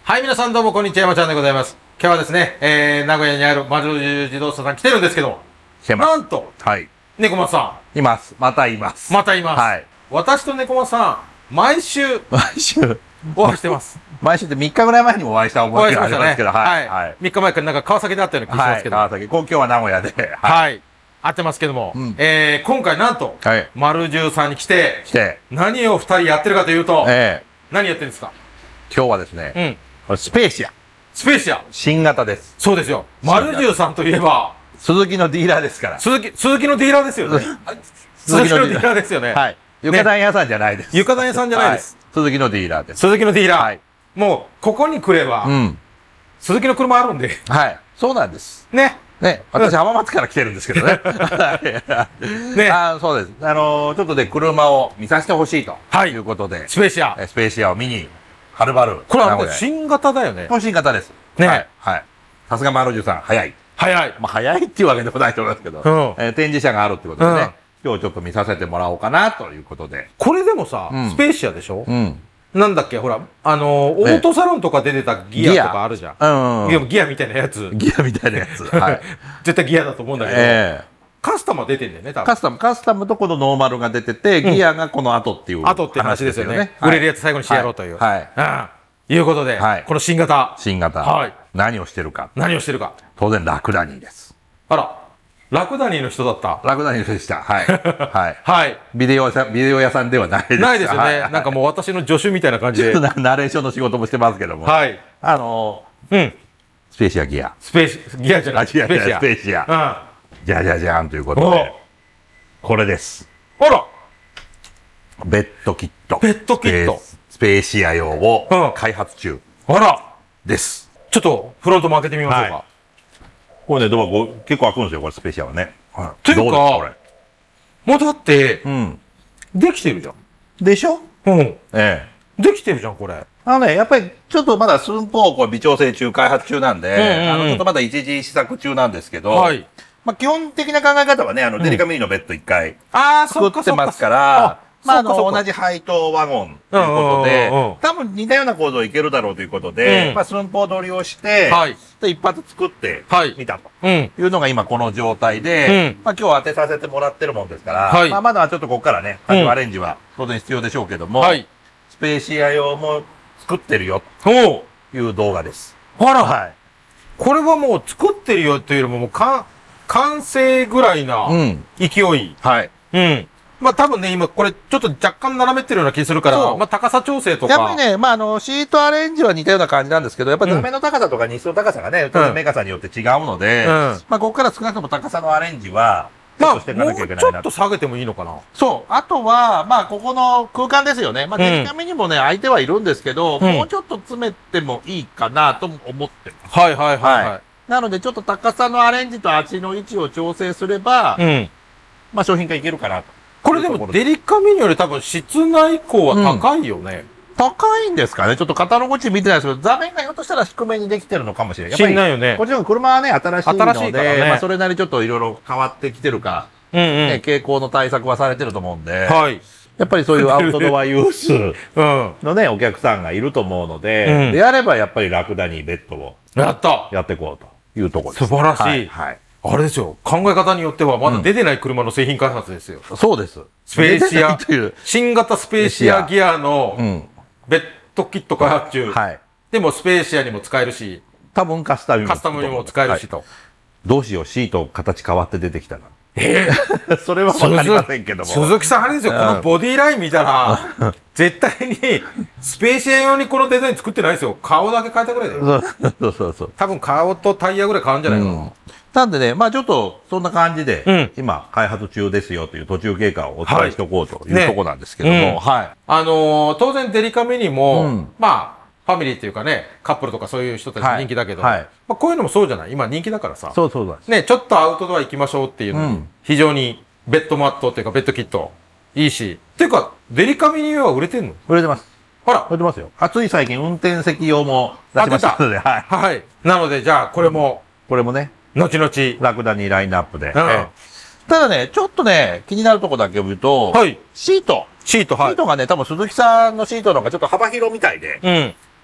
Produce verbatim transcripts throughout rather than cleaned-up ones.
はい、皆さんどうもこんにちは、山ちゃんでございます。今日はですね、えー、名古屋にある丸十自動車さん来てるんですけども、 来てます。 なんと、 はい。 猫松さいます。またいまん、 す。 またいます。 はい。 私と猫松さん、毎週毎週、 お会いしてます。 毎週ってみっかぐらい前にもお会いしたお覚えがあ会いしましたね。 りますけど、はい。 はい。みっかまえからなんか川崎で会ったような気がしますけど。 川崎。今日は名古屋で。 はい。会ってますけども、 うんえー、今回なんと、 はい。 丸十さんに来て、 来て、 何を二人やってるかというと、 ええ、 何やってるんですか？ 今日はですね、 うん。 これスペーシア。 スペーシア。 新型です。 そうですよ。丸十さんといえば、 鈴木のディーラーですから。 鈴木、鈴木のディーラーですよね。鈴木のディーラーですよね。 はい。床暖屋さんじゃないです。 床暖屋さんじゃないです。 鈴木のディーラーです。 鈴木のディーラー。 はい。 もう、ここに来れば、 うん。 鈴木の車あるんで。 はい。そうなんです。 ね。 ね。私、浜松から来てるんですけどね。ね。あ、そうです。あの、ちょっとで車を見させてほしいと。はい。いうことで。 スペーシア。 スペーシアを見に、はるばる。 これは新型だよね。 新型です。ね。はい。さすが丸十さん、早い。早い。まあ、早いっていうわけでもないと思いますけど、え展示車があるってことでね、今日ちょっと見させてもらおうかなということで。 これでもさ、スペーシアでしょ？ うん。 なんだっけ、ほら、あの、オートサロンとかで出てたギアとかあるじゃん。うん。ギアみたいなやつ。 ギアみたいなやつ。はい。 絶対ギアだと思うんだけど。ええ。カスタムは出てんだよね、多分。 カスタム、カスタムとこのノーマルが出てて、ギアがこの後っていう。 後って話ですよね。売れるやつ最後にしてやろうという。はい。うん。いうことで、この新型。 新型。はい。何をしてるか。 何をしてるか。 当然、ラクダニーです。 あら。ラクダニーの人だった。 ラクダニーの人でした。はい。はい。 はい。 ビデオ屋さん、ビデオ屋さんではないです。 ないですよね。なんかもう私の助手みたいな感じで。 ナレーションの仕事もしてますけども。はい。あのうん。 スペーシアギア。 スペーシ、ギアじゃない。 スペーシア。スペーシア。うん。じゃじゃじゃんということで。これです。 あら。 ベッドキット。 ベッドキット。 スペーシア用を開発中。 あら。 です。 ちょっとフロントも開けてみましょうか。 これね、ドア結構開くんですよ、これスペーシアはね。 はい。というか、もうだって、うん。できてるじゃん。 でしょ？うん。ええ。できてるじゃん、これ。 あのね、やっぱりちょっとまだ寸法こう微調整中、開発中なんで、あの、ちょっとまだ一時試作中なんですけど、はい。まあ基本的な考え方はね、あの、デリカミニのベッド一回、ああ、作ってますから、まあ、あの、同じ配当ワゴンということで、多分似たような構造いけるだろうということで、まあ、寸法取りをして、で、一発作ってみたというのが今この状態で、まあ、今日当てさせてもらってるもんですから、まあ、まだちょっとここからね、アレンジは当然必要でしょうけども、スペーシア用も作ってるよという動画です。 あら、はい。これはもう作ってるよというよりも、もうか、完成ぐらいな勢い。はい。うん。まあ多分ね、今これちょっと若干斜めってるような気するから、まあ高さ調整とか。 やっぱりね、まああの、シートアレンジは似たような感じなんですけど、やっぱり座面の高さとか日数の高さがね、メガさによって違うので、うん、まあここから少なくとも高さのアレンジは、 まあ、もうちょっと下げてもいいのかな。 そう。あとは、まあここの空間ですよね。まあデリカミにもね、相手はいるんですけど、うん、もうちょっと詰めてもいいかなと思ってます。 はいはいはい、はい。 なのでちょっと高さのアレンジと足の位置を調整すれば、うん、まあ商品化いけるかなと。 これでもデリカミニより多分室内高は高いよね。 うん、高いんですかね。ちょっとカタログ値見てないですけど、座面がひょっとしたら低めにできてるのかもしれない。 やっぱりないよね。 もちろん車はね、新しいので、新しいからね、まあそれなりちょっといろいろ変わってきてるか、うんうん、ね、傾向の対策はされてると思うんで、はい。やっぱりそういうアウトドアユースのね、お客さんがいると思うので、うん、であればやっぱりラクダにベッドをやったやっていこうというところです。 素晴らしい。はい。はい、あれですよ。考え方によってはまだ出てない車の製品開発ですよ。 うん、そうです。 スペーシア、新型スペーシアギアのベッドキット開発中。はい。でもスペーシアにも使えるし、 多分カスタムにも。 カスタムにも使えるしと。はい、 どうしよう、シート形変わって出てきたら。 ええー、 それはわかりませんけども。 鈴木さんあれですよ、このボディライン見たら、絶対にスペーシア用にこのデザイン作ってないですよ。顔だけ変えたぐらいだよ。 そうそうそう。 多分顔とタイヤぐらい変わるんじゃないかな。うん、 なんでね、まあちょっとそんな感じで、うん、今開発中ですよという途中経過をお伝えしておこうという、はい、ところなんですけども、ね、うん、はい。 あのー、当然デリカミニも、うん、まあ、ファミリーっていうかね、カップルとかそういう人たち人気だけど、はいはい、まあこういうのもそうじゃない？今人気だからさ。 そうそうだ。 ね、ちょっとアウトドア行きましょうっていうのに、うん、非常にベッドマットっていうかベッドキット、いいし。っていうか、デリカミニは売れてんの？ 売れてます。 ほら。 売れてますよ。暑い最近運転席用も出しましたので、はい。 はい。なので、じゃあ、これも、 これもね、 後々、 ラクダにラインナップで。うん、ただね、ちょっとね、気になるとこだけ言うと、はい。シート。 シート、はい。 シートがね、多分鈴木さんのシートの方がちょっと幅広みたいで、うん。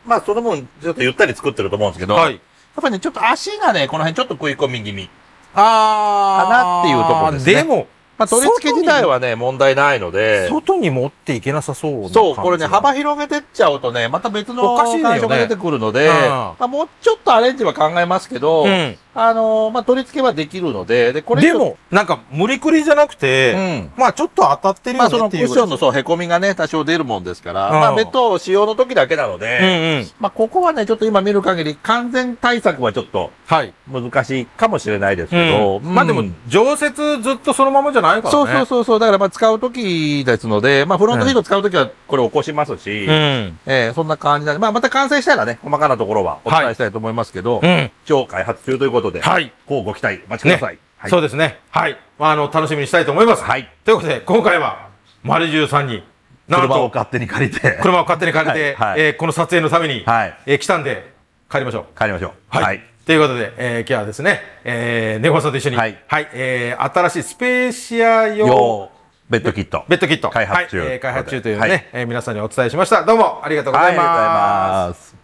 まあその分、ちょっとゆったり作ってると思うんですけど、はい、やっぱりね、ちょっと足がね、この辺ちょっと食い込み気味。ああ。かなっていうところですね。 でも、 まあ、取り付け自体はね、問題ないので。 外に持っていけなさそうな。 そう、これね、幅広げてっちゃうとね、また別の感触が出てくるので、まあ、もうちょっとアレンジは考えますけど、うん、あのー、まあ、取り付けはできるので、で、 これでも、なんか、無理くりじゃなくて、うん、まあ、ちょっと当たってるよねっていう。まあ、 そのクッションのそう、凹みがね、多少出るもんですから、まあ、別途使用の時だけなので、うんうん、まあ、ここはね、ちょっと今見る限り、完全対策はちょっと、はい。難しいかもしれないですけど、 うん、まあ、でも、常設ずっとそのままじゃないからね。 そうそうそうそう、だからまあ、使う時ですので、まあ、フロントヒート使う時はこれ起こしますし、うん、えー、そんな感じなんで、まあ、また完成したらね、細かなところはお伝えしたいと思いますけど、はい、うん、超開発中ということで、はい。ご期待お待ちください。ね、 はい、そうですね。はい。まあ、あの、楽しみにしたいと思います。はい。ということで、今回は、丸十さんに、 車を勝手に借りて。 車を勝手に借りて、はいはい、えー、この撮影のために、はい、えー、来たんで、帰りましょう。 帰りましょう。 はい。はい、ということで、えー、今日はですね、えー、ネゴさんと一緒に、はい。はい、えー、新しいスペーシア用、 ベッドキット。 ベッドキット。 開発中。 はい、えー、開発中というね、はい、えー、皆さんにお伝えしました。どうもありがとうございます。はい、ありがとうございます。